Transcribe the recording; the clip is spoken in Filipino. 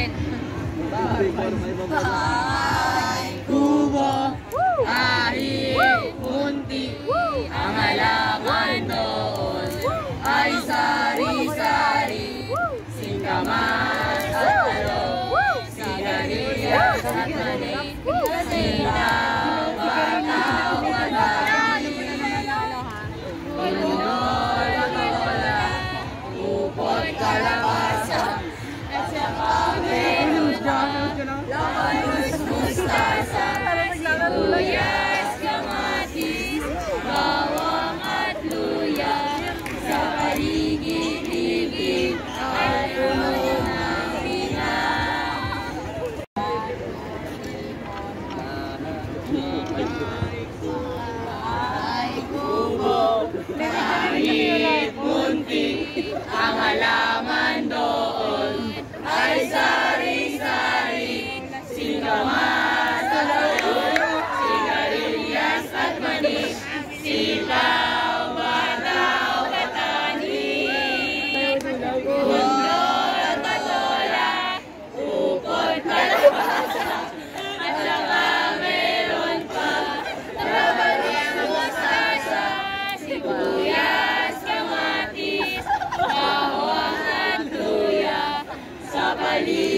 natin. Kubo, kahit munti, ang halaman doon ay sari-sari, singkamas at talong, sigarilyas at mani, sinaw, bataw, madami, inunol, patola, upot, kalabasa, at saka meron pa, labanos, mustasa, sibuyas, kamatis, bawang at luya, sa paligid-ligid ay puno ng pinang. Ay kubo, kahit munti, ang halaman doon ay sari-sari, singkamas at talong, sigarilyas at mani, sitaw, bataw, katani, bundol at patola, upot, kalabasa, at saka meron pa, labanos, mustasa, sibuyas, kamatis, bawang at luya, sa paligid.